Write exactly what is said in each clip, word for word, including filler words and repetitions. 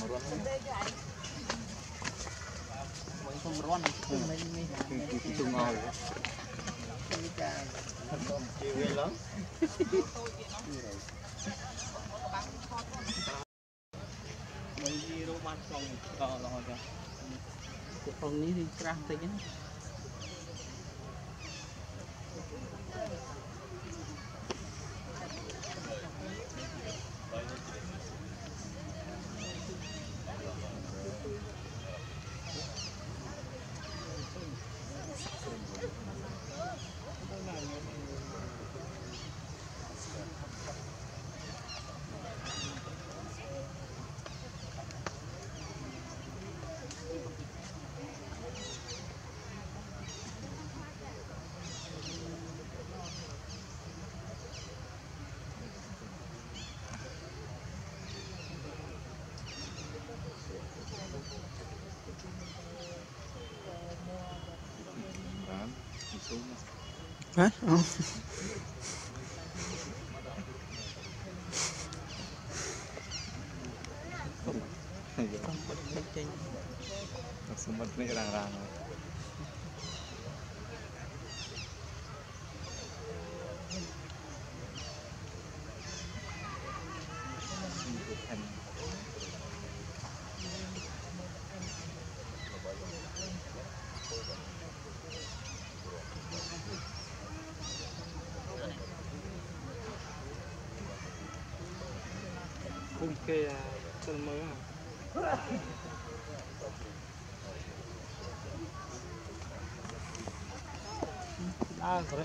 không rón mình mình chung ngồi chiều ghê lắm mấy gì đâu ban phòng to rồi kìa cái phòng ní thì trang tới chứ hả? Không. Sumber ni rang-rang. Cùng kê chân mới à? À, rồi.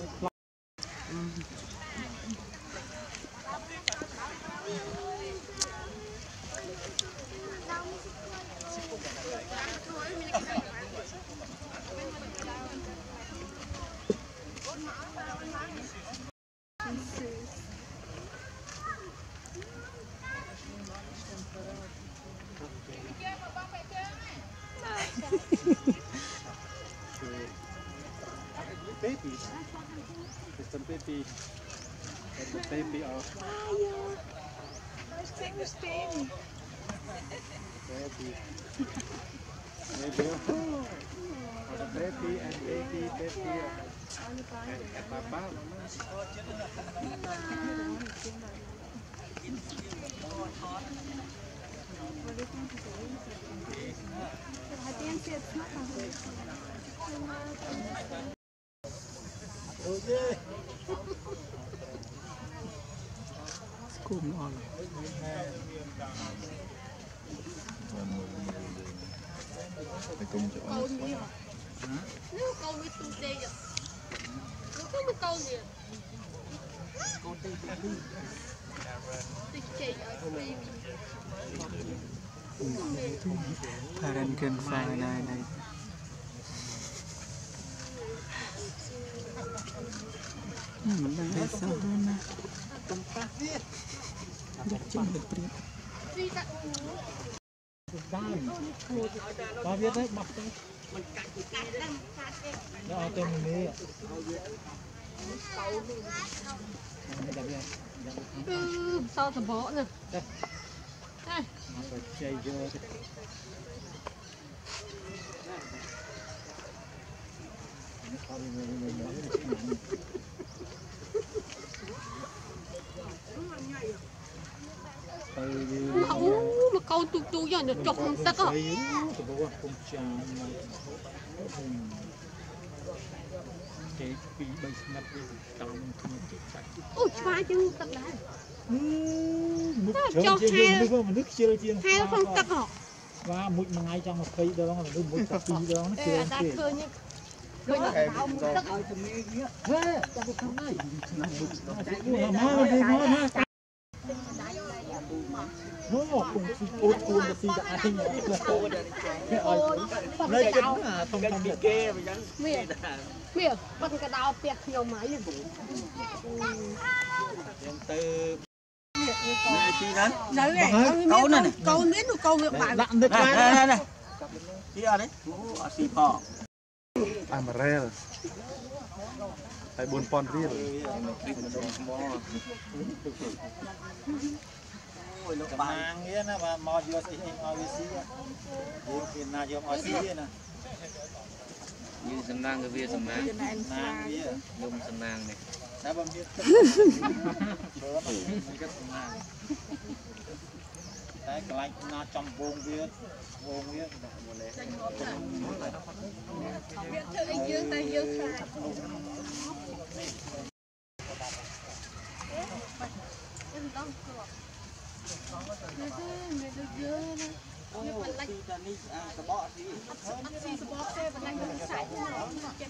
Baby, it's a baby, it's a baby of. Baby, baby, Baby, a baby and baby, baby, and and papa, mama. Okay. School on. Phải cùng chỗ. Câu nhiều. Nếu câu với tu tê vậy. Nếu không có câu gì. Câu tê tê. Tê chê ở đây. Parent can find này này. Mình đang đi sao hơn nè. Được chân được priết. Có biết đấy, mặc đấy. Đó, tên mình đi. Ừ, sao thầm bó nè. Đây. Đây. Nó phải chay vô. Không, mà câu tu tu cho nó chọc tất á. Ôi, choai chứ tất đấy. Cho hai nước chưa chiên. hai nó không tất hả? Và mũi mà ngay trong một cây đó là nước mũi cà phê đó nó chưa. Ta khơi như khơi như tao một tất. Thế, cho cái con này. Má đi má má. Nó cùng ôn cuồng là gì đã hay nhỉ? Ôi, nơi chính là thông thông được kê vậy chứ. Mẹ, mẹ, bắt cái đào tiệt nhiều máy liền. Từ mẹ chi đấy. Đấy này, câu này này, câu miếng của câu miệng bài. Lặn được Này này này. Chi ở đấy? Ở xì phò. Marria. Hay buồn pon riêng. Tầm nàng nghĩa nè mà mò vừa xây hình ở xí á. Vừa khi nào vừa ở xí nè. Như sầm nang cái bia sầm nang. Nàng bia. Lùm sầm nang này. Đã bấm biết. Đấy cái lạnh nó trong vùng viết vùng viết một lẽ Biết thử anh dương tay dương phải. Em đang cửa. Người ta người ta dương nè. Nhưng mà lạnh. cái bọ gì? Ăn xì sờ bọ xe và lạnh nó sải nó.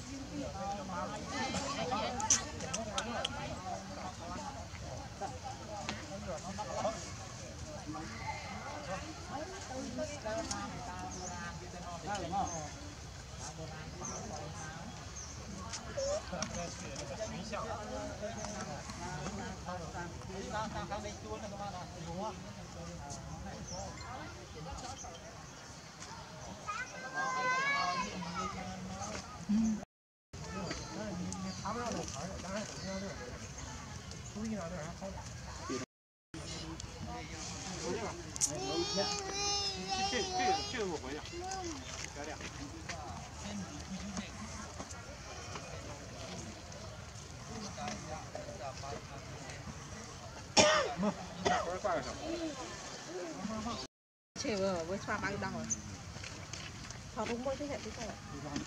Chè vừa với xoa băng đằng rồi. Thọ đúng mỗi cái hệ cái này.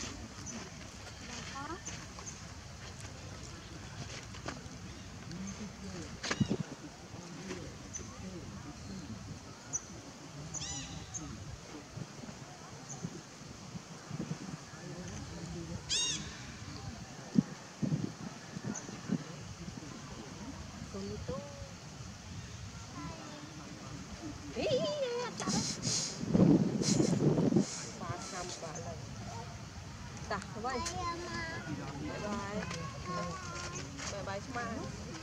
Tá, vai. Bye bye. Bye bye smile.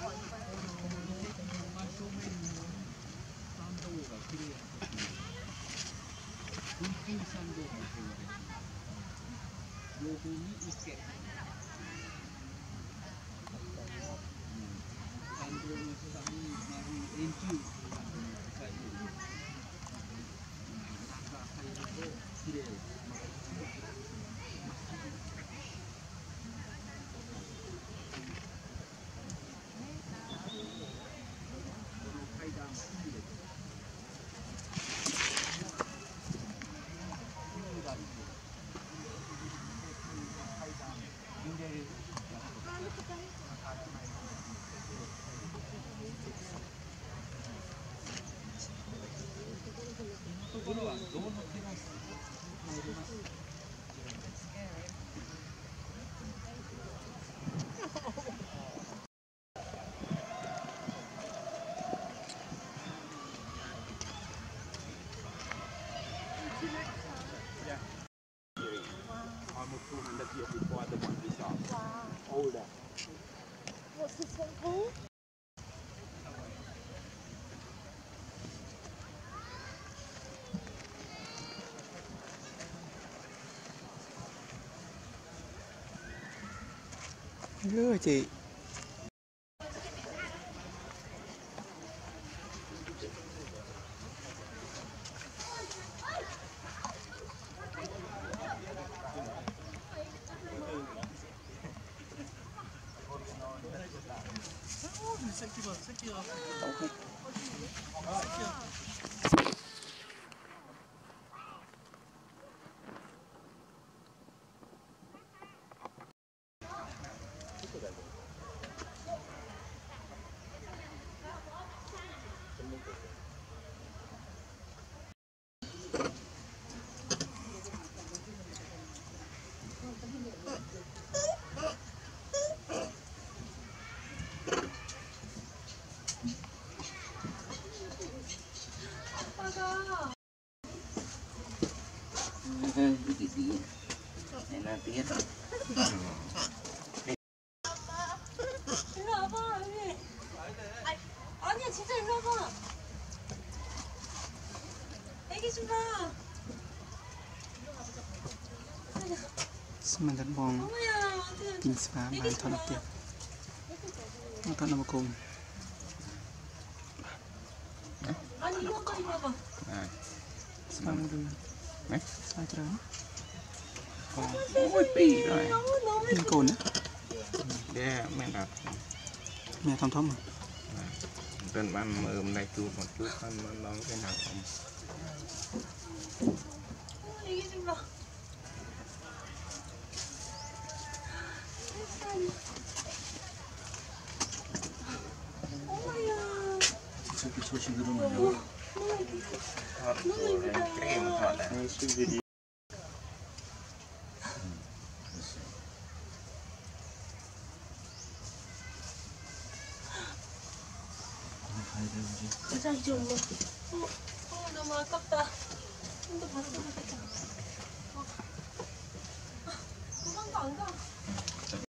Almost two hundred years before the one we saw. Wow. Older. What's this one called? Lừa chị. Dee Dee. Này là tiết. 일로 와봐 여기. 아니, 아니야 진짜 일로 와봐. 애기 좀 봐. Semangat bong. 어머야 어떻게 Pin spa mai thon tiệp. Nó thon nó cùng. 아니 이것도 입어봐. À, Sao rồi? Đấy. Sao rồi? con ôi pi rồi. 너무 너무 Nhưng cồn á. Để mẹ đặt Mẹ thăm thăm à? trên ban ươm này chút một chút ăn nó nó cái nào không. 이게 좀 봐. 어머야. 저기 조심 들으면 Thật rồi, cái em thật đấy. 가야 되는지. 보자 이제 엄마. 어, 어 너무 아깝다. 좀더 봤으면 좋겠다. 어. 도망도 안 가.